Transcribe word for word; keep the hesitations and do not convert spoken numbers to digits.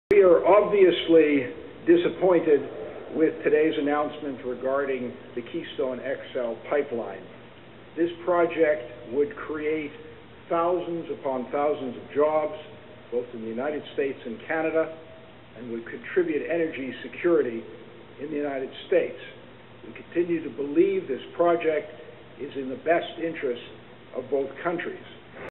We are obviously disappointed with today's announcement regarding the Keystone X L pipeline. This project would create thousands upon thousands of jobs, both in the United States and Canada, and would contribute energy security in the United States. We continue to believe this project is in the best interest of both countries.